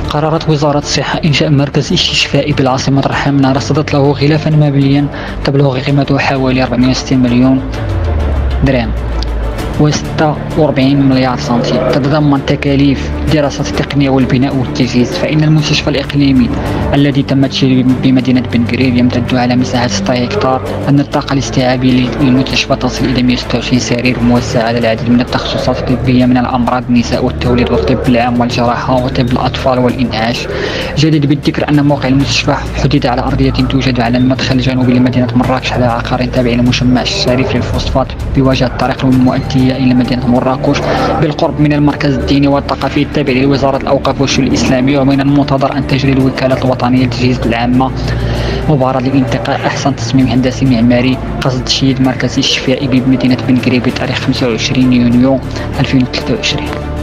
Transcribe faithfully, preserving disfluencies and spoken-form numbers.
قررت وزارة الصحة إنشاء مركز استشفائي بالعاصمة الرحمنة رصدت له غلافا ماليا تبلغ قيمته حوالي أربعمائة وستين مليون درهم وستة وأربعين مليار سنتيم. تتضمن تكاليف دراسة التقنية والبناء والتجهيز، فإن المستشفى الإقليمي الذي تم تشييده بمدينة بن قريب يمتد على مساحة ستة هكتار. أن الطاقة الاستيعابية للمستشفى تصل إلى مائة وستة وعشرين سرير موسع على العديد من التخصصات الطبية من الأمراض النساء والتوليد والطب العام والجراحة وطب الأطفال والإنعاش. جدير بالذكر أن موقع المستشفى حدد على أرضية توجد على المدخل الجنوبي لمدينة مراكش على عقار تابع لمشمع الشريف للفوسفات بوجه الطريق المؤدية إلى مدينة مراكش بالقرب من المركز الديني والثقافي التابع لوزارة الأوقاف والشؤون الإسلامية. ومن المنتظر أن تجري الوكالة الوطنية للتجهيز العامة مباراة لانتقاء أحسن تصميم هندسي معماري قصد تشييد مركز استشفائي بمدينة بن قريب بتاريخ خمسة وعشرين يونيو ألفين وثلاثة وعشرين.